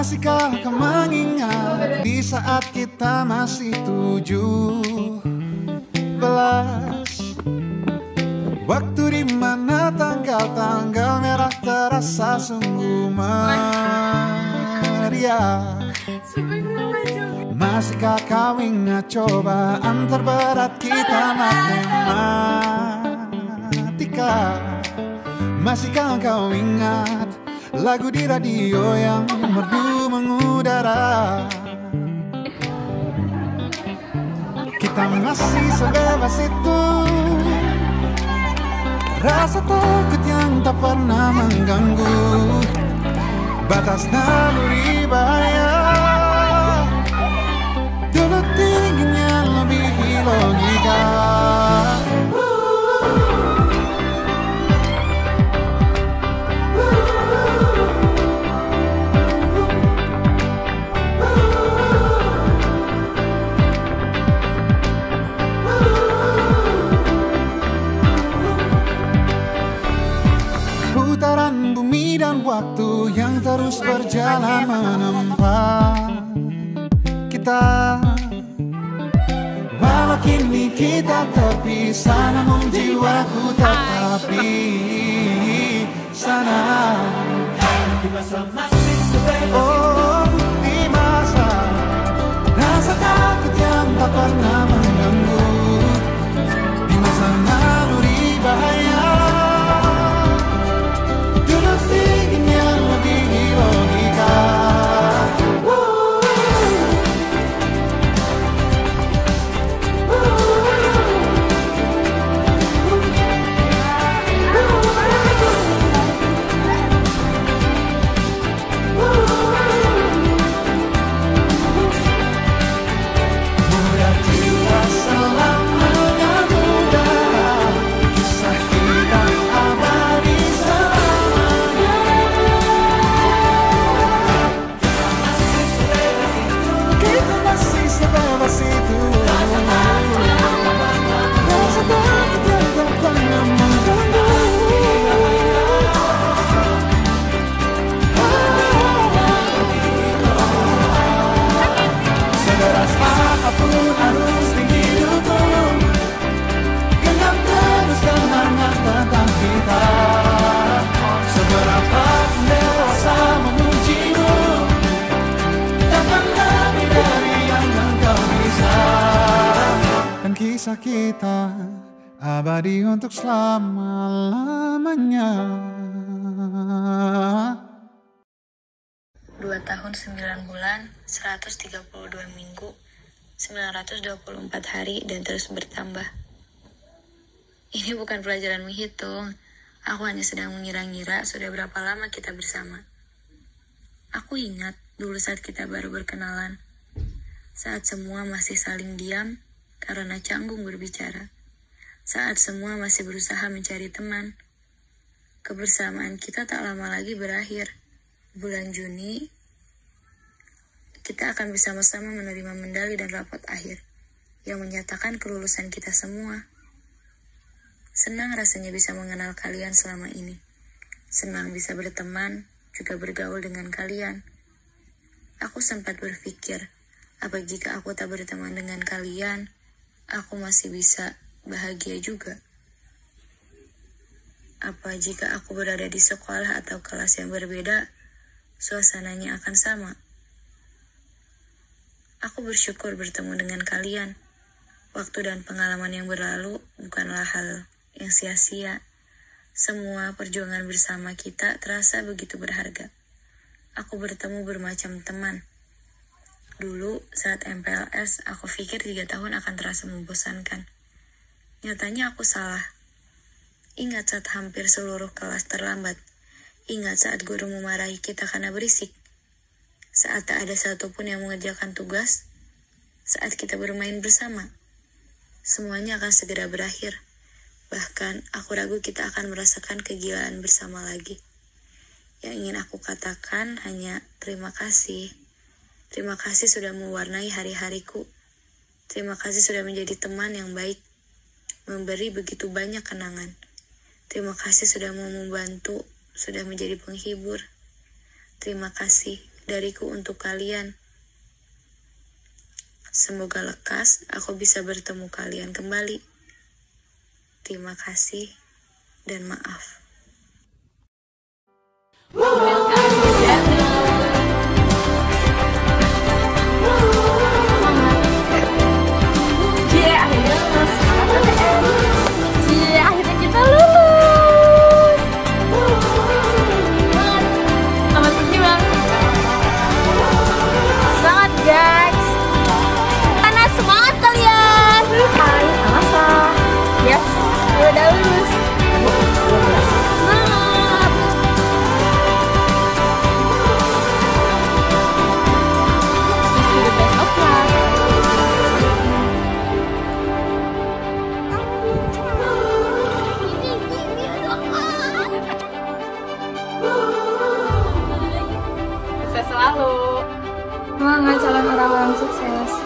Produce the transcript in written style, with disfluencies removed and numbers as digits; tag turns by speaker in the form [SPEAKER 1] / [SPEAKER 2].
[SPEAKER 1] Masihkah kau mengingat di saat kita masih 17? Waktu di mana tanggal-tanggal merah terasa sungguh meriah. Masihkah kau ingat cobaan terberat kita matematika? Masihkah kau ingat lagu di radio yang merdu mengudara? Kita masih sebebas itu, rasa takut yang tak pernah mengganggu, batas naluri bahaya. Dulu tingginya lebih logika. Putaran bumi dan waktu yang terus berjalan menempa kita. Walau kini kita terpisah, namun jiwaku tetap di sana. Di masa masih sebebas itu, di masa rasa takut yang tak pernah mengganggu, di masa naluri bahaya. Dulu tingginya lebih logika. Kisah kita abadi untuk selama-lamanya.
[SPEAKER 2] 2 tahun 9 bulan, 132 minggu, 924 hari, dan terus bertambah. Ini bukan pelajaran menghitung. Aku hanya sedang mengira-ngira sudah berapa lama kita bersama. Aku ingat dulu saat kita baru berkenalan, saat semua masih saling diam karena canggung berbicara. Saat semua masih berusaha mencari teman. Kebersamaan kita tak lama lagi berakhir. Bulan Juni, kita akan bersama-sama menerima medali dan rapot akhir yang menyatakan kelulusan kita semua. Senang rasanya bisa mengenal kalian selama ini. Senang bisa berteman, juga bergaul dengan kalian. Aku sempat berpikir, apa jika aku tak berteman dengan kalian, aku masih bisa bahagia juga? Apa jika aku berada di sekolah atau kelas yang berbeda, suasananya akan sama? Aku bersyukur bertemu dengan kalian. Waktu dan pengalaman yang berlalu bukanlah hal yang sia-sia. Semua perjuangan bersama kita terasa begitu berharga. Aku bertemu bermacam teman. Dulu saat MPLS, aku pikir 3 tahun akan terasa membosankan. Nyatanya aku salah. Ingat saat hampir seluruh kelas terlambat. Ingat saat guru memarahi kita karena berisik. Saat tak ada satupun yang mengerjakan tugas. Saat kita bermain bersama. Semuanya akan segera berakhir. Bahkan aku ragu kita akan merasakan kegilaan bersama lagi. Yang ingin aku katakan hanya terima kasih. Terima kasih sudah mewarnai hari-hariku. Terima kasih sudah menjadi teman yang baik, memberi begitu banyak kenangan. Terima kasih sudah mau membantu, sudah menjadi penghibur. Terima kasih dariku untuk kalian. Semoga lekas aku bisa bertemu kalian kembali. Terima kasih dan maaf.
[SPEAKER 3] Akhirnya kita lulus. Selamat berjuang. Semangat guys. Karena semangat kalian. Hai, Amasa. Yes, udah lulus. Semangat. Wish you the best of luck. Sukses selalu. Semangat calon orang-orang sukses.